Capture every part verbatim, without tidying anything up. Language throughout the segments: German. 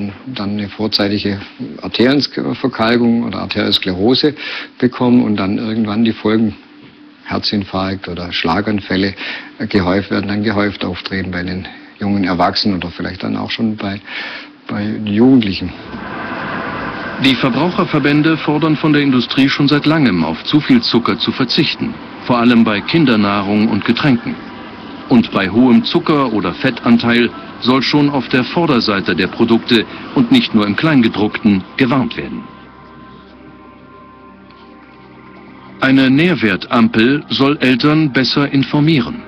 kann dann eine vorzeitige Arterienverkalkung oder Arteriosklerose bekommen und dann irgendwann die Folgen, Herzinfarkt oder Schlaganfälle, gehäuft werden, dann gehäuft auftreten bei den jungen Erwachsenen oder vielleicht dann auch schon bei, bei Jugendlichen. Die Verbraucherverbände fordern von der Industrie schon seit langem, auf zu viel Zucker zu verzichten, vor allem bei Kindernahrung und Getränken. Und bei hohem Zucker- oder Fettanteil soll schon auf der Vorderseite der Produkte und nicht nur im Kleingedruckten gewarnt werden. Eine Nährwertampel soll Eltern besser informieren.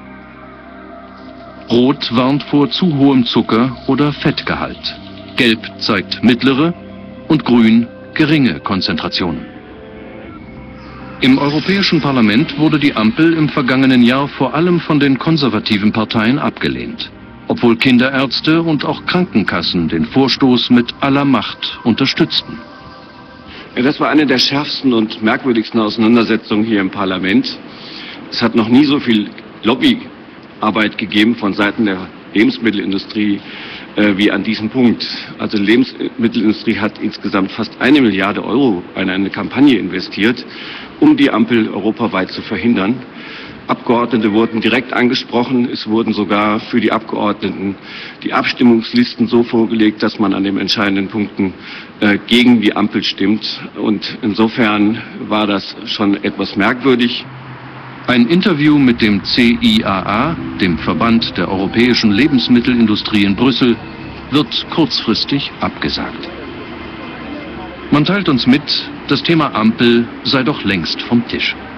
Rot warnt vor zu hohem Zucker- oder Fettgehalt. Gelb zeigt mittlere und grün geringe Konzentrationen. Im Europäischen Parlament wurde die Ampel im vergangenen Jahr vor allem von den konservativen Parteien abgelehnt, obwohl Kinderärzte und auch Krankenkassen den Vorstoß mit aller Macht unterstützten. Ja, das war eine der schärfsten und merkwürdigsten Auseinandersetzungen hier im Parlament. Es hat noch nie so viel Lobbyarbeit gegeben von Seiten der Lebensmittelindustrie äh, wie an diesem Punkt. Also die Lebensmittelindustrie hat insgesamt fast eine Milliarde Euro in eine Kampagne investiert, um die Ampel europaweit zu verhindern. Abgeordnete wurden direkt angesprochen. Es wurden sogar für die Abgeordneten die Abstimmungslisten so vorgelegt, dass man an den entscheidenden Punkten äh, gegen die Ampel stimmt. Und insofern war das schon etwas merkwürdig. Ein Interview mit dem C I A A, dem Verband der europäischen Lebensmittelindustrie in Brüssel, wird kurzfristig abgesagt. Man teilt uns mit, das Thema Ampel sei doch längst vom Tisch.